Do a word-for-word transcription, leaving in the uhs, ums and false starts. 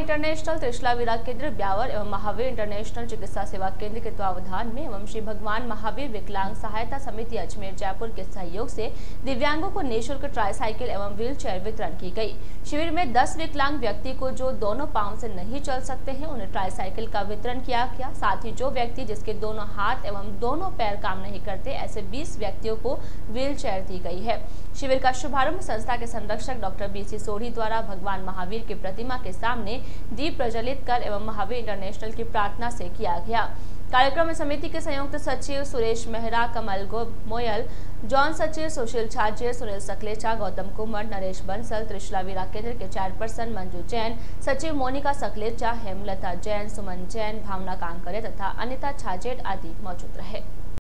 International Trishala वीरा केंद्र ब्यावर एवं Mahavir international चिकित्सा सेवा केंद्र के तत्वावधान में एवं श्री भगवान महावीर विकलांग सहायता समिति अजमेर जयपुर के सहयोग से दिव्यांगों को निःशुल्क ट्राईसाइकिल एवं व्हील चेयर वितरण की गई। शिविर में दस विकलांग व्यक्ति को जो दोनों पांव से नहीं चल सकते हैं उन्हें ट्राईसाइकिल का वितरण किया गया। साथ ही जो व्यक्ति जिसके दोनों हाथ एवं दोनों पैर काम नहीं करते ऐसे बीस व्यक्तियों को व्हील चेयर दी गई है। शिविर का शुभारंभ संस्था के संरक्षक डॉक्टर बी सी सोढ़ी द्वारा भगवान महावीर की प्रतिमा के सामने दीप प्रज्वलित कर एवं महावीर इंटरनेशनल की प्रार्थना से किया गया। कार्यक्रम में समिति के संयुक्त सचिव सुरेश मेहरा, कमल गोयल, जॉन सचिव सुशील छाजे, सुनील सकलेचा, गौतम कुमार, नरेश बंसल, त्रिशला वीरा केंद्र के चेयरपर्सन मंजू जैन, सचिव मोनिका सकलेचा, हेमलता जैन, सुमन जैन, भावना कांकरे तथा अनिता छाजेट आदि मौजूद रहे।